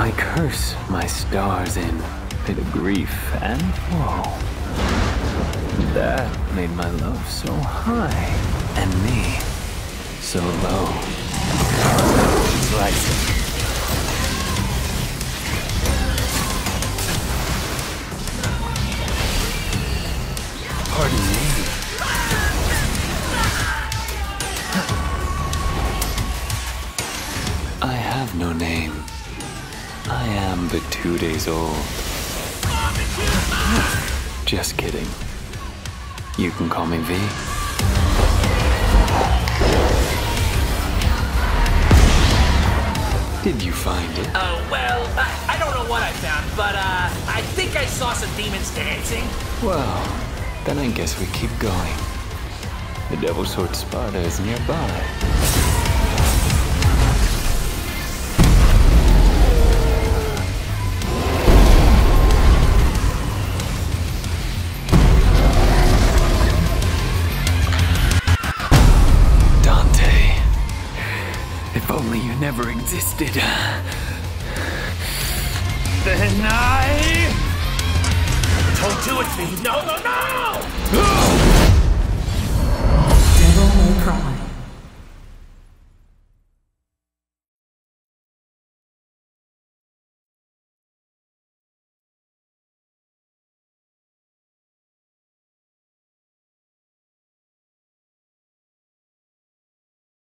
I curse my stars in bit of grief and woe. That made my love so high and me so low. Slicing. Pardon me. I have no name. I am but 2 days old. Just kidding. You can call me V. Did you find it? Oh, well, I don't know what I found, but I think I saw some demons dancing. Well, then I guess we keep going. The Devil Sword Sparta is nearby. If only you never existed. Then I... Don't do it to me! No, no, no!